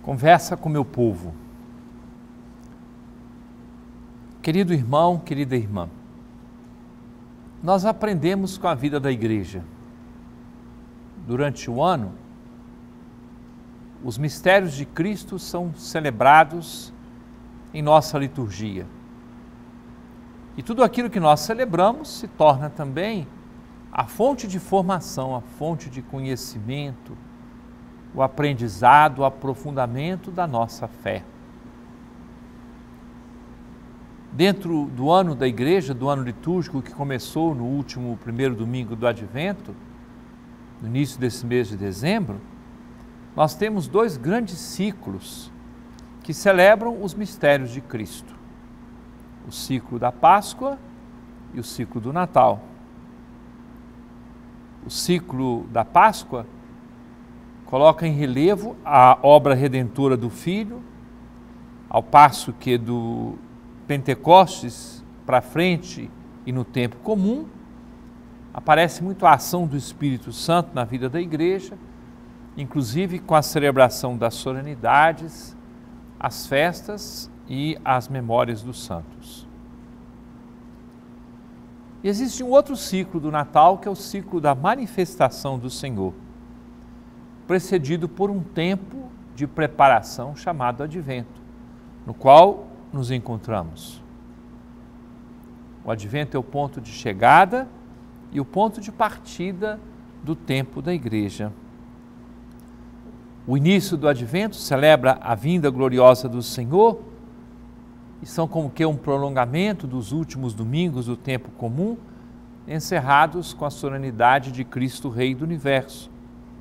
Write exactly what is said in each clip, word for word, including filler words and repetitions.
Conversa com meu povo. Querido irmão, querida irmã, nós aprendemos com a vida da igreja. Durante o ano, os mistérios de Cristo são celebrados em nossa liturgia. E tudo aquilo que nós celebramos se torna também a fonte de formação, a fonte de conhecimento, o aprendizado, o aprofundamento da nossa fé. Dentro do ano da igreja, do ano litúrgico que começou no último primeiro domingo do Advento, no início desse mês de dezembro, nós temos dois grandes ciclos que celebram os mistérios de Cristo. O ciclo da Páscoa e o ciclo do Natal. O ciclo da Páscoa coloca em relevo a obra redentora do Filho, ao passo que do Pentecostes para frente e no tempo comum, aparece muito a ação do Espírito Santo na vida da igreja, inclusive com a celebração das solenidades, as festas e as memórias dos santos. E existe um outro ciclo do Natal, que é o ciclo da manifestação do Senhor, precedido por um tempo de preparação chamado Advento, no qual nos encontramos. O Advento é o ponto de chegada e o ponto de partida do tempo da igreja. O início do Advento celebra a vinda gloriosa do Senhor e são como que um prolongamento dos últimos domingos do tempo comum, encerrados com a solenidade de Cristo Rei do Universo.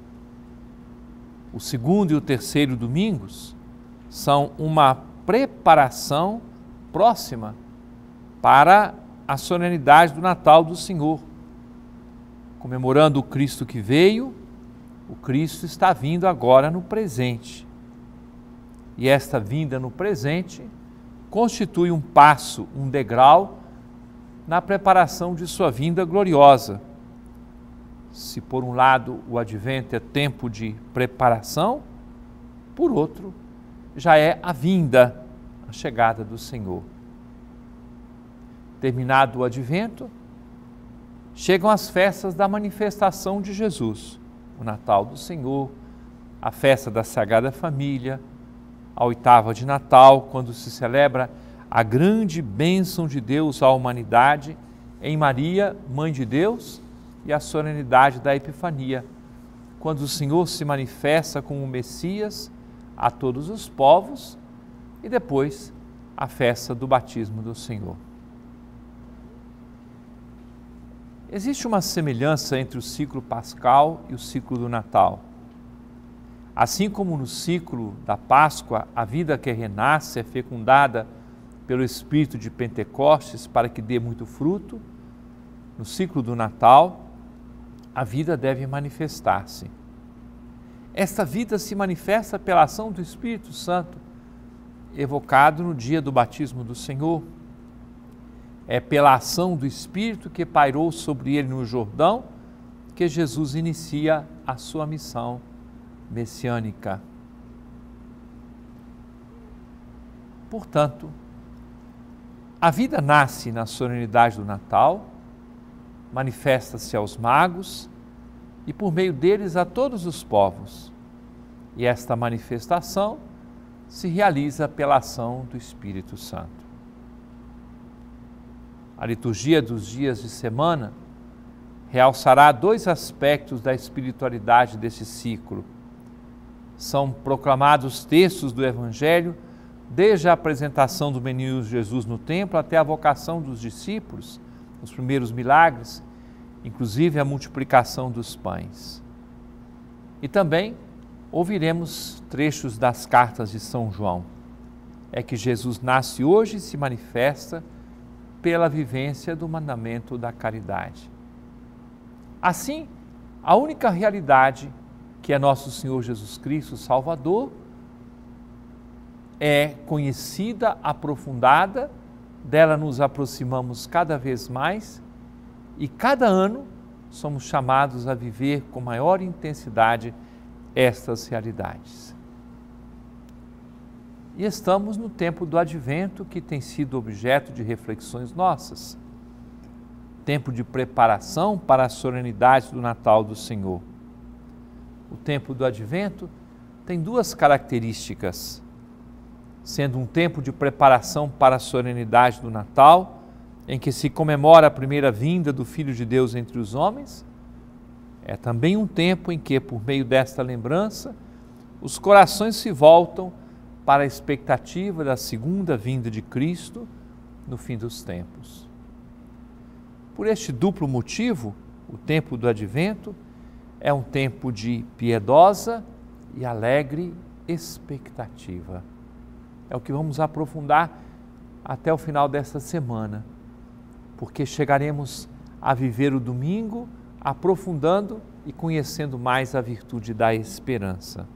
O segundo e o terceiro domingos são uma preparação próxima para a solenidade do Natal do Senhor. Comemorando o Cristo que veio, o Cristo está vindo agora no presente. E esta vinda no presente constitui um passo, um degrau na preparação de sua vinda gloriosa. Se por um lado o Advento é tempo de preparação, por outro já é a vinda, a chegada do Senhor. Terminado o Advento, chegam as festas da manifestação de Jesus, o Natal do Senhor, a festa da Sagrada Família, a oitava de Natal, quando se celebra a grande bênção de Deus à humanidade em Maria, Mãe de Deus, e a solenidade da Epifania, quando o Senhor se manifesta como o Messias a todos os povos, e depois a festa do batismo do Senhor. Existe uma semelhança entre o ciclo pascal e o ciclo do Natal. Assim como no ciclo da Páscoa, a vida que renasce é fecundada pelo Espírito de Pentecostes para que dê muito fruto, no ciclo do Natal, a vida deve manifestar-se. Esta vida se manifesta pela ação do Espírito Santo, evocado no dia do batismo do Senhor. É pela ação do Espírito que pairou sobre ele no Jordão que Jesus inicia a sua missão messiânica. Portanto, a vida nasce na solenidade do Natal, manifesta-se aos magos e por meio deles a todos os povos. E esta manifestação se realiza pela ação do Espírito Santo. A liturgia dos dias de semana realçará dois aspectos da espiritualidade desse ciclo. São proclamados textos do Evangelho desde a apresentação do menino Jesus no templo até a vocação dos discípulos, os primeiros milagres, inclusive a multiplicação dos pães. E também ouviremos trechos das cartas de São João. É que Jesus nasce hoje e se manifesta pela vivência do mandamento da caridade. Assim, a única realidade que é nosso Senhor Jesus Cristo, Salvador, é conhecida, aprofundada, dela nos aproximamos cada vez mais e cada ano somos chamados a viver com maior intensidade estas realidades. E estamos no tempo do Advento, que tem sido objeto de reflexões nossas. Tempo de preparação para a solenidade do Natal do Senhor. O tempo do Advento tem duas características, sendo um tempo de preparação para a solenidade do Natal, em que se comemora a primeira vinda do Filho de Deus entre os homens, é também um tempo em que, por meio desta lembrança, os corações se voltam para a expectativa da segunda vinda de Cristo no fim dos tempos. Por este duplo motivo, o tempo do Advento é um tempo de piedosa e alegre expectativa. É o que vamos aprofundar até o final desta semana, porque chegaremos a viver o domingo aprofundando e conhecendo mais a virtude da esperança.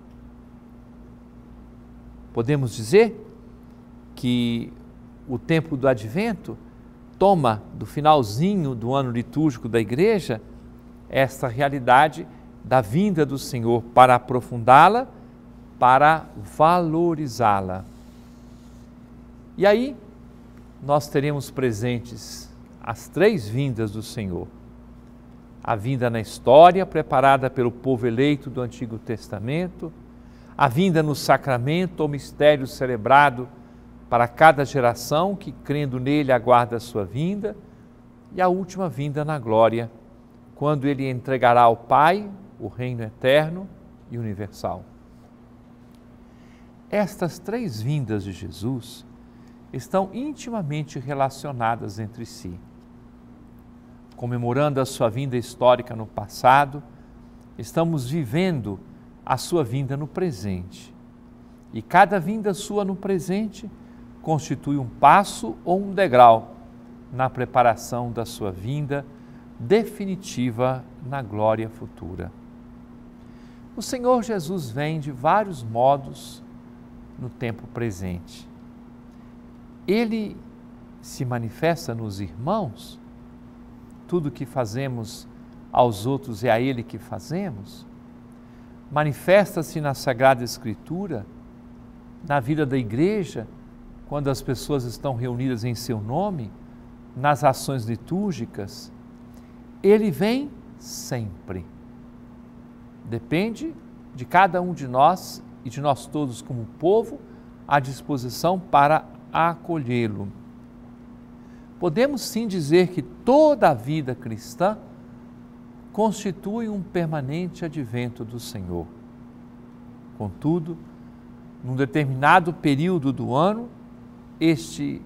Podemos dizer que o tempo do Advento toma do finalzinho do ano litúrgico da Igreja esta realidade da vinda do Senhor para aprofundá-la, para valorizá-la. E aí nós teremos presentes as três vindas do Senhor. A vinda na história preparada pelo povo eleito do Antigo Testamento, a vinda no sacramento ou mistério celebrado para cada geração que, crendo nele, aguarda a sua vinda, e a última vinda na glória, quando ele entregará ao Pai o reino eterno e universal. Estas três vindas de Jesus estão intimamente relacionadas entre si. Comemorando a sua vinda histórica no passado, estamos vivendo a sua vinda no presente. E cada vinda sua no presente constitui um passo ou um degrau na preparação da sua vinda definitiva na glória futura. O Senhor Jesus vem de vários modos no tempo presente. Ele se manifesta nos irmãos, tudo que fazemos aos outros é a Ele que fazemos, manifesta-se na Sagrada Escritura, na vida da Igreja, quando as pessoas estão reunidas em seu nome, nas ações litúrgicas. Ele vem sempre. Depende de cada um de nós e de nós todos como povo à disposição para acolhê-lo. Podemos sim dizer que toda a vida cristã constitui um permanente advento do Senhor. Contudo, num determinado período do ano, este,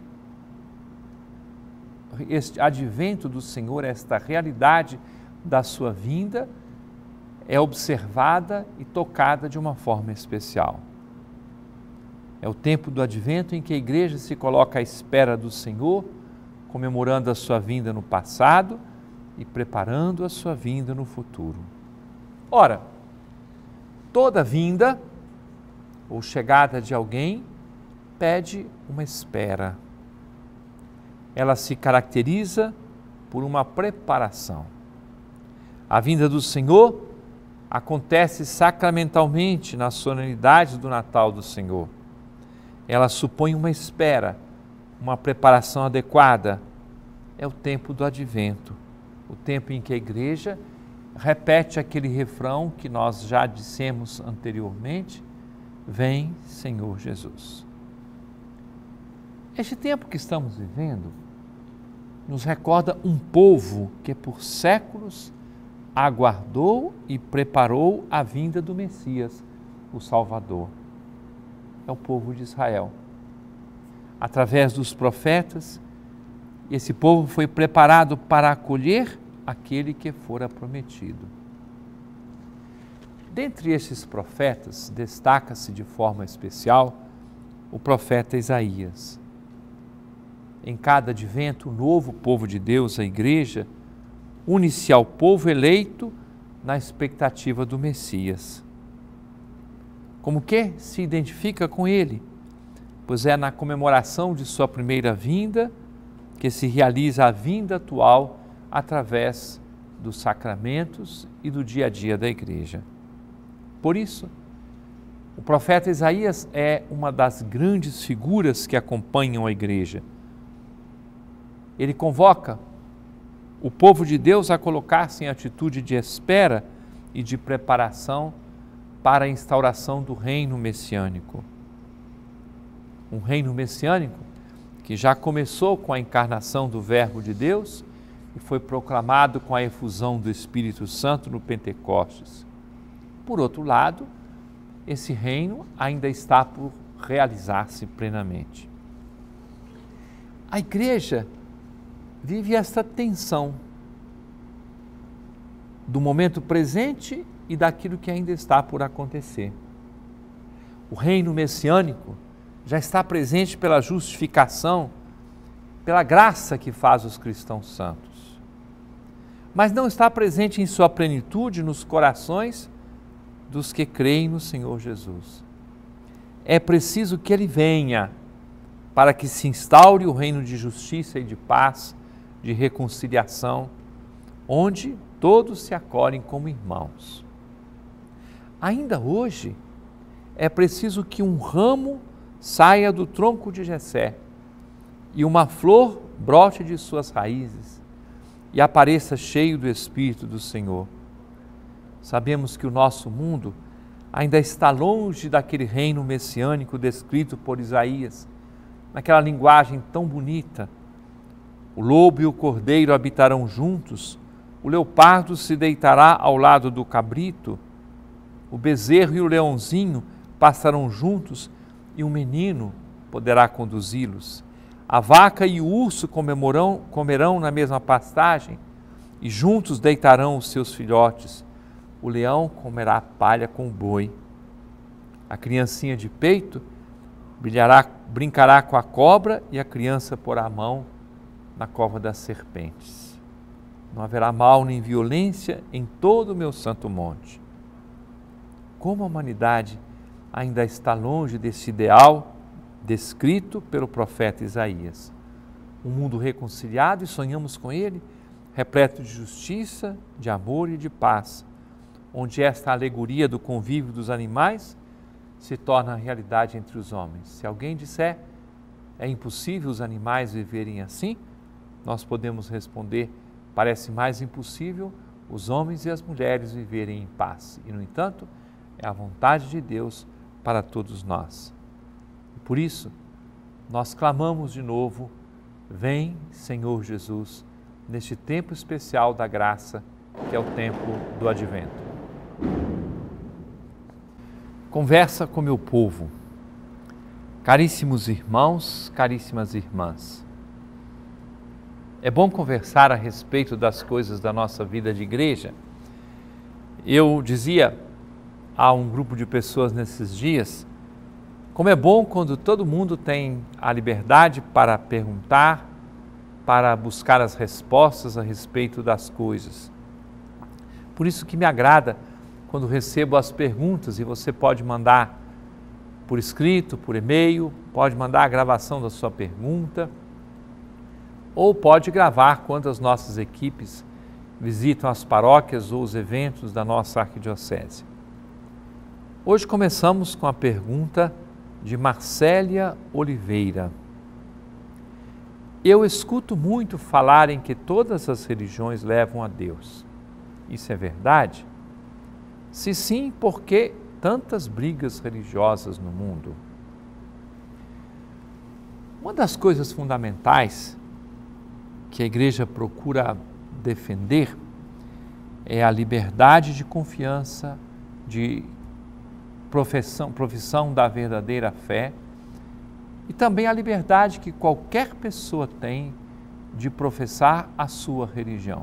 este advento do Senhor, esta realidade da sua vinda, é observada e tocada de uma forma especial. É o tempo do advento em que a Igreja se coloca à espera do Senhor, comemorando a sua vinda no passado e preparando a sua vinda no futuro. Ora, toda vinda ou chegada de alguém pede uma espera. Ela se caracteriza por uma preparação. A vinda do Senhor acontece sacramentalmente na solenidade do Natal do Senhor. Ela supõe uma espera, uma preparação adequada. É o tempo do advento, o tempo em que a Igreja repete aquele refrão que nós já dissemos anteriormente: vem, Senhor Jesus. Este tempo que estamos vivendo nos recorda um povo que por séculos aguardou e preparou a vinda do Messias, o Salvador. É o povo de Israel. Através dos profetas, esse povo foi preparado para acolher aquele que fora prometido. Dentre esses profetas, destaca-se de forma especial o profeta Isaías. Em cada advento, o novo povo de Deus, a Igreja, une-se ao povo eleito na expectativa do Messias. Como que se identifica com ele? Pois é na comemoração de sua primeira vinda que se realiza a vinda atual através dos sacramentos e do dia a dia da Igreja. Por isso, O profeta Isaías é uma das grandes figuras que acompanham a igreja. Ele convoca o povo de Deus a colocar-se em atitude de espera e de preparação para a instauração do reino messiânico. Um reino messiânico que já começou com a encarnação do Verbo de Deus e foi proclamado com a efusão do Espírito Santo no Pentecostes. Por outro lado, esse reino ainda está por realizar-se plenamente. A igreja vive esta tensão do momento presente e daquilo que ainda está por acontecer. O reino messiânico já está presente pela justificação, pela graça que faz os cristãos santos, mas não está presente em sua plenitude nos corações dos que creem no Senhor Jesus. É preciso que Ele venha para que se instaure o reino de justiça e de paz, de reconciliação, onde todos se acolhem como irmãos. Ainda hoje, é preciso que um ramo saia do tronco de Jessé e uma flor brote de suas raízes e apareça cheio do Espírito do Senhor. Sabemos que o nosso mundo ainda está longe daquele reino messiânico descrito por Isaías, naquela linguagem tão bonita. O lobo e o cordeiro habitarão juntos, o leopardo se deitará ao lado do cabrito, o bezerro e o leãozinho passarão juntos e um menino poderá conduzi-los. A vaca e o urso comerão, comerão na mesma pastagem e juntos deitarão os seus filhotes. O leão comerá palha com o boi. A criancinha de peito brilhará, brincará com a cobra e a criança porá a mão na cova das serpentes. Não haverá mal nem violência em todo o meu santo monte. Como a humanidade ainda está longe desse ideal descrito pelo profeta Isaías. Um mundo reconciliado, e sonhamos com ele, repleto de justiça, de amor e de paz, onde esta alegoria do convívio dos animais se torna realidade entre os homens. Se alguém disser, é impossível os animais viverem assim, nós podemos responder, parece mais impossível os homens e as mulheres viverem em paz. E, no entanto, é a vontade de Deus para todos nós. E por isso, nós clamamos de novo, vem, Senhor Jesus, neste tempo especial da graça, que é o tempo do Advento. Conversa com meu povo. Caríssimos irmãos, caríssimas irmãs, é bom conversar a respeito das coisas da nossa vida de igreja. Eu dizia a um grupo de pessoas nesses dias, como é bom quando todo mundo tem a liberdade para perguntar, para buscar as respostas a respeito das coisas. Por isso que me agrada quando recebo as perguntas, e você pode mandar por escrito, por e-mail, pode mandar a gravação da sua pergunta, ou pode gravar quando as nossas equipes visitam as paróquias ou os eventos da nossa arquidiocese. Hoje começamos com a pergunta de Marcélia Oliveira. Eu escuto muito falar em que todas as religiões levam a Deus. Isso é verdade? Se sim, por que tantas brigas religiosas no mundo? Uma das coisas fundamentais que a Igreja procura defender é a liberdade de confiança, de profissão, profissão da verdadeira fé e também a liberdade que qualquer pessoa tem de professar a sua religião.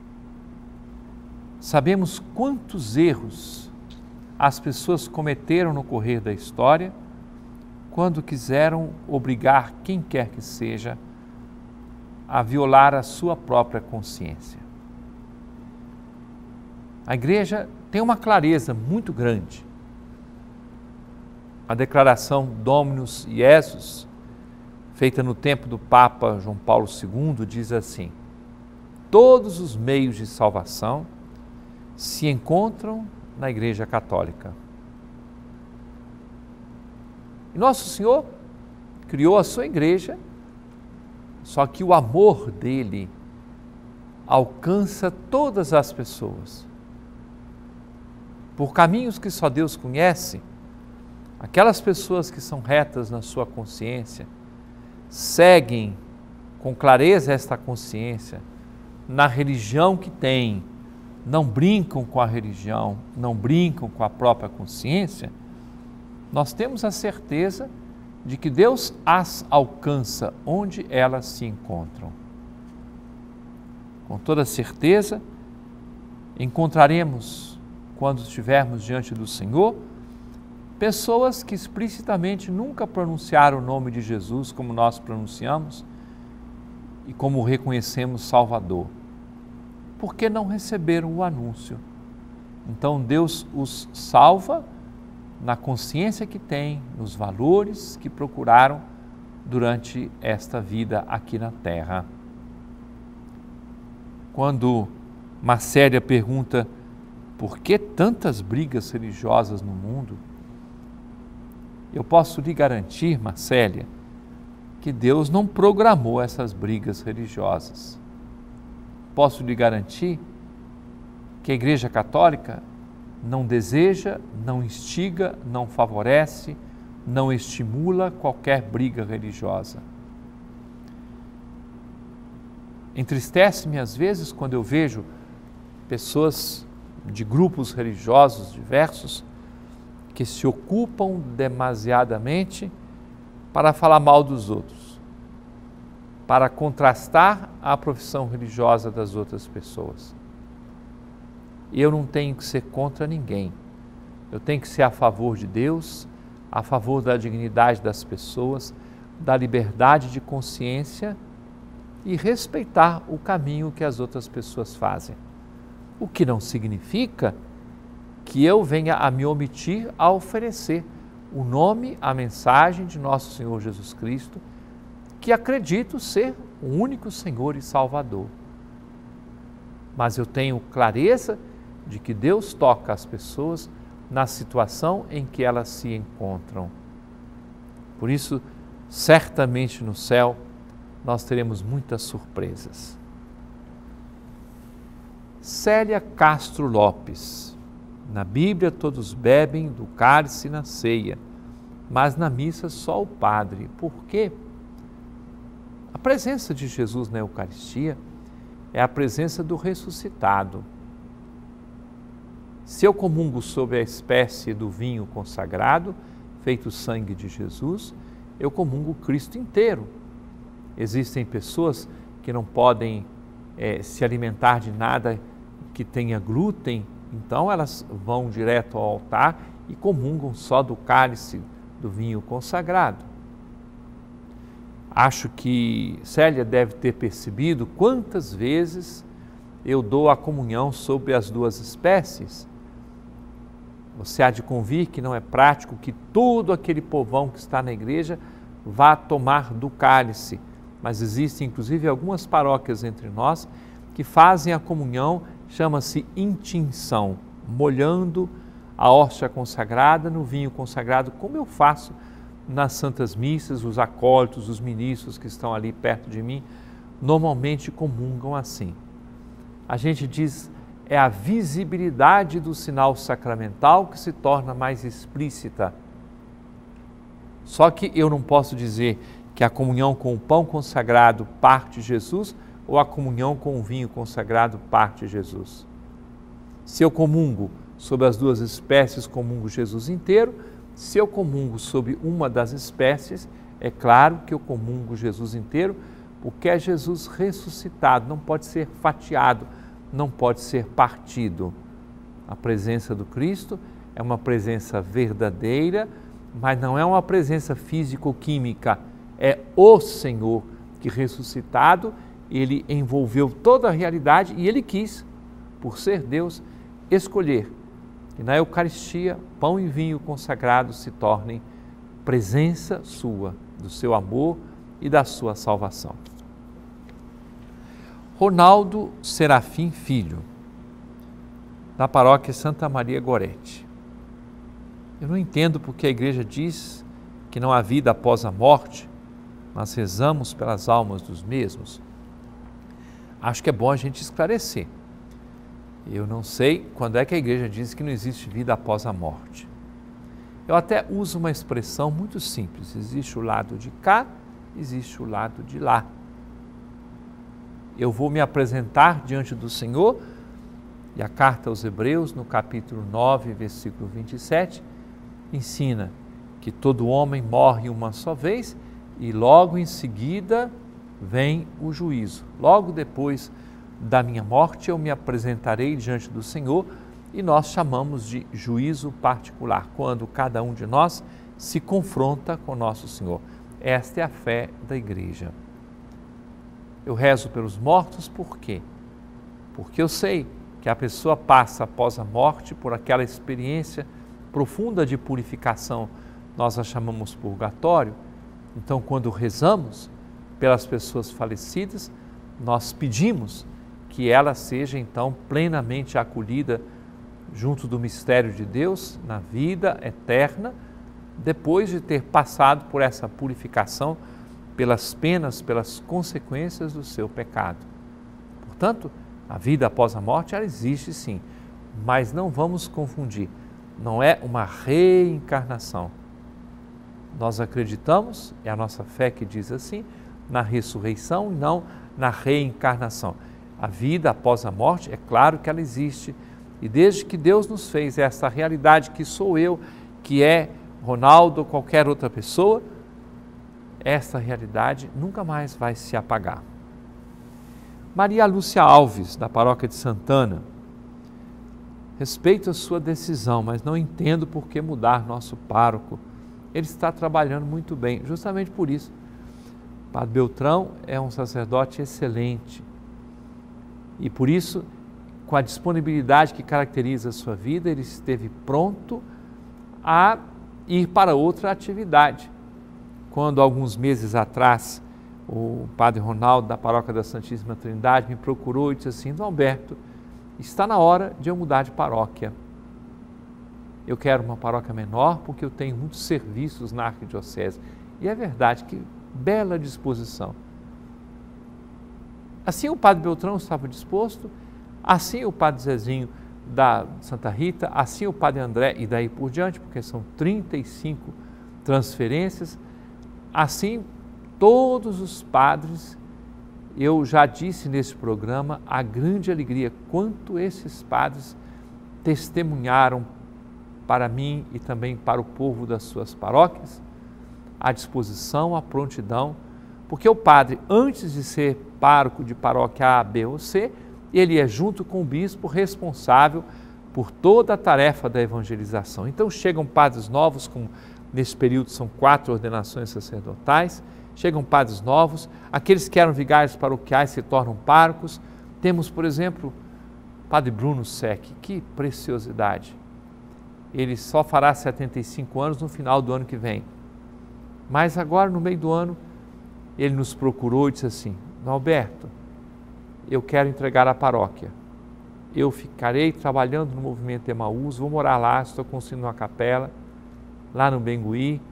Sabemos quantos erros as pessoas cometeram no correr da história quando quiseram obrigar quem quer que seja a violar a sua própria consciência. A Igreja tem uma clareza muito grande. A declaração Dominus Iesus, feita no tempo do Papa João Paulo segundo, diz assim: todos os meios de salvação se encontram na Igreja Católica. E Nosso Senhor criou a sua igreja, só que o amor dele alcança todas as pessoas. Por caminhos que só Deus conhece, aquelas pessoas que são retas na sua consciência, seguem com clareza esta consciência, na religião que têm, não brincam com a religião, não brincam com a própria consciência, nós temos a certeza de que Deus as alcança onde elas se encontram. Com toda certeza, encontraremos, quando estivermos diante do Senhor, pessoas que explicitamente nunca pronunciaram o nome de Jesus como nós pronunciamos e como reconhecemos Salvador, porque não receberam o anúncio. Então Deus os salva na consciência que têm, nos valores que procuraram durante esta vida aqui na Terra. Quando Marcélia pergunta por que tantas brigas religiosas no mundo, eu posso lhe garantir, Marcélia, que Deus não programou essas brigas religiosas. Posso lhe garantir que a Igreja Católica não deseja, não instiga, não favorece, não estimula qualquer briga religiosa. Entristece-me às vezes quando eu vejo pessoas de grupos religiosos diversos que se ocupam demasiadamente para falar mal dos outros, para contrastar a profissão religiosa das outras pessoas. E eu não tenho que ser contra ninguém, eu tenho que ser a favor de Deus, a favor da dignidade das pessoas, da liberdade de consciência e respeitar o caminho que as outras pessoas fazem. O que não significa que eu venha a me omitir a oferecer o nome, a mensagem de nosso Senhor Jesus Cristo, que acredito ser o único Senhor e Salvador. Mas eu tenho clareza de que Deus toca as pessoas na situação em que elas se encontram. Por isso, certamente no céu, nós teremos muitas surpresas. Célia Castro Lopes. Na Bíblia todos bebem do cálice na ceia, mas na missa só o padre. Por quê? A presença de Jesus na Eucaristia é a presença do ressuscitado. Se eu comungo sob a espécie do vinho consagrado, feito sangue de Jesus, eu comungo Cristo inteiro. Existem pessoas que não podem é, se alimentar de nada que tenha glúten, então elas vão direto ao altar e comungam só do cálice do vinho consagrado. Acho que Célia deve ter percebido quantas vezes eu dou a comunhão sobre as duas espécies. Você há de convir que não é prático que todo aquele povão que está na igreja vá tomar do cálice, mas existem inclusive algumas paróquias entre nós que fazem a comunhão, chama-se intinção, molhando a hóstia consagrada no vinho consagrado, como eu faço nas santas missas. Os acólitos, os ministros que estão ali perto de mim, normalmente comungam assim. A gente diz, é a visibilidade do sinal sacramental que se torna mais explícita. Só que eu não posso dizer que a comunhão com o pão consagrado parte Jesus ou a comunhão com o vinho consagrado parte Jesus. Se eu comungo sobre as duas espécies, comungo Jesus inteiro. Se eu comungo sobre uma das espécies, é claro que eu comungo Jesus inteiro, porque é Jesus ressuscitado, não pode ser fatiado, não pode ser partido. A presença do Cristo é uma presença verdadeira, mas não é uma presença físico-química, é o Senhor que ressuscitado, ele envolveu toda a realidade e ele quis, por ser Deus, escolher que na Eucaristia, pão e vinho consagrados se tornem presença sua, do seu amor e da sua salvação. Ronaldo Serafim Filho, da paróquia Santa Maria Gorete. Eu não entendo porque a igreja diz que não há vida após a morte, mas rezamos pelas almas dos mesmos. Acho que é bom a gente esclarecer. Eu não sei quando é que a igreja diz que não existe vida após a morte. Eu até uso uma expressão muito simples: existe o lado de cá, existe o lado de lá. Eu vou me apresentar diante do Senhor, e a carta aos Hebreus, no capítulo nove, versículo vinte e sete, ensina que todo homem morre uma só vez e logo em seguida vem o juízo. Logo depois da minha morte eu me apresentarei diante do Senhor, e nós chamamos de juízo particular, quando cada um de nós se confronta com nosso Senhor. Esta é a fé da igreja. Eu rezo pelos mortos por quê? Porque eu sei que a pessoa passa após a morte por aquela experiência profunda de purificação, nós a chamamos purgatório. Então, quando rezamos pelas pessoas falecidas, nós pedimos que ela seja então plenamente acolhida junto do mistério de Deus na vida eterna, depois de ter passado por essa purificação pelas penas, pelas consequências do seu pecado. Portanto, a vida após a morte, ela existe sim, mas não vamos confundir, não é uma reencarnação. Nós acreditamos, é a nossa fé que diz assim, na ressurreição e não na reencarnação. A vida após a morte, é claro que ela existe, e desde que Deus nos fez essa realidade que sou eu, que é Ronaldo ou qualquer outra pessoa, essa realidade nunca mais vai se apagar. Maria Lúcia Alves, da paróquia de Santana: respeito a sua decisão, mas não entendo por que mudar nosso pároco. Ele está trabalhando muito bem, justamente por isso. Padre Beltrão é um sacerdote excelente e por isso, com a disponibilidade que caracteriza a sua vida, ele esteve pronto a ir para outra atividade. Quando, alguns meses atrás, o Padre Ronaldo, da Paróquia da Santíssima Trindade, me procurou e disse assim: Dom Alberto, está na hora de eu mudar de paróquia. Eu quero uma paróquia menor porque eu tenho muitos serviços na arquidiocese. E é verdade, que bela disposição. Assim o Padre Beltrão estava disposto, assim o Padre Zezinho da Santa Rita, assim o Padre André e daí por diante, porque são trinta e cinco transferências, assim todos os padres. Eu já disse nesse programa a grande alegria, quanto esses padres testemunharam para mim e também para o povo das suas paróquias, a disposição, a prontidão, porque o padre, antes de ser pároco de paróquia A, B ou C, ele é junto com o bispo responsável por toda a tarefa da evangelização. Então chegam padres novos, como nesse período são quatro ordenações sacerdotais, chegam padres novos, aqueles que eram vigários paroquiais se tornam párocos. Temos, por exemplo, Padre Bruno Sec, que preciosidade. Ele só fará setenta e cinco anos no final do ano que vem. Mas agora, no meio do ano, ele nos procurou e disse assim: Dom Alberto, eu quero entregar a paróquia. Eu ficarei trabalhando no movimento Emaús, vou morar lá, estou construindo uma capela, lá no Bengui.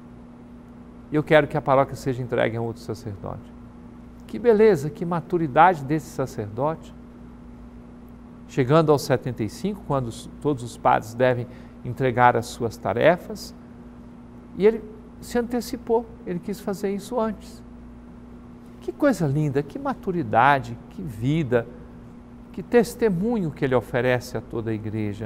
Eu quero que a paróquia seja entregue a outro sacerdote. Que beleza, que maturidade desse sacerdote. Chegando aos setenta e cinco, quando todos os padres devem entregar as suas tarefas, e ele se antecipou, ele quis fazer isso antes. Que coisa linda, que maturidade, que vida, que testemunho que ele oferece a toda a igreja.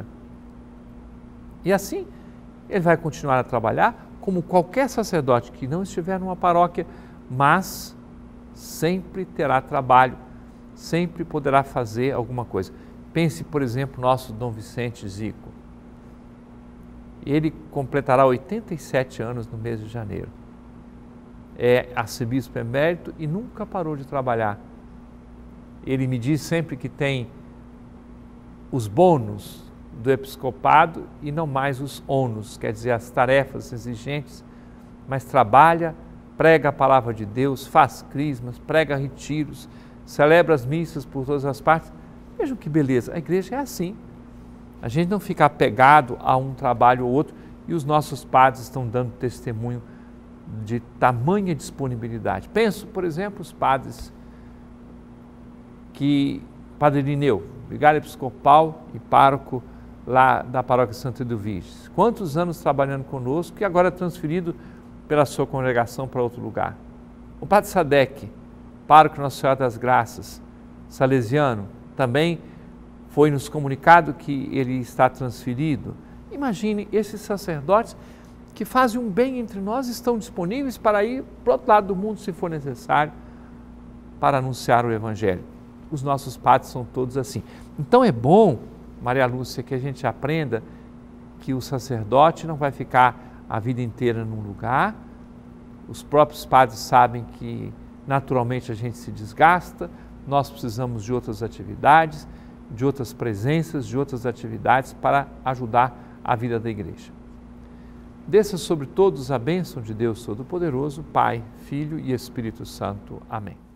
E assim, ele vai continuar a trabalhar como qualquer sacerdote que não estiver numa paróquia, mas sempre terá trabalho, sempre poderá fazer alguma coisa. Pense, por exemplo, nosso Dom Vicente Zico. Ele completará oitenta e sete anos no mês de janeiro. É arcebispo emérito e nunca parou de trabalhar. Ele me diz sempre que tem os bônus do episcopado e não mais os ônus, quer dizer, as tarefas exigentes, mas trabalha, prega a palavra de Deus, faz crismas, prega retiros, celebra as missas por todas as partes. Vejam que beleza, a igreja é assim. A gente não fica apegado a um trabalho ou outro, e os nossos padres estão dando testemunho de tamanha disponibilidade. Penso, por exemplo, os padres que, Padre Irineu, vigário episcopal e pároco lá da paróquia Santa Edviges. Quantos anos trabalhando conosco e agora transferido pela sua congregação para outro lugar. O Padre Sadek, pároco Nossa Senhora das Graças, salesiano, também foi nos comunicado que ele está transferido. Imagine, esses sacerdotes que fazem um bem entre nós estão disponíveis para ir para o outro lado do mundo, se for necessário, para anunciar o Evangelho. Os nossos padres são todos assim. Então é bom, Maria Lúcia, que a gente aprenda que o sacerdote não vai ficar a vida inteira num lugar. Os próprios padres sabem que naturalmente a gente se desgasta, nós precisamos de outras atividades, de outras presenças, de outras atividades para ajudar a vida da igreja. Desça sobre todos a bênção de Deus Todo-Poderoso, Pai, Filho e Espírito Santo. Amém.